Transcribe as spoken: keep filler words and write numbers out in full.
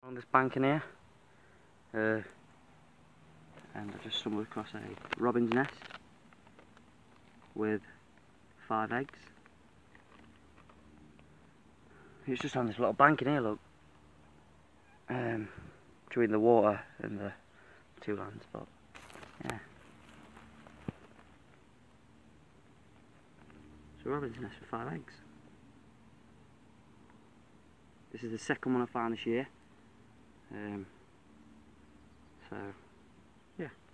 On this bank in here, uh, and I just stumbled across a robin's nest with five eggs. It's just on this little bank in here, look, um, between the water and the two lands, but yeah. It's a robin's nest with five eggs. This is the second one I found this year. Um, so, yeah.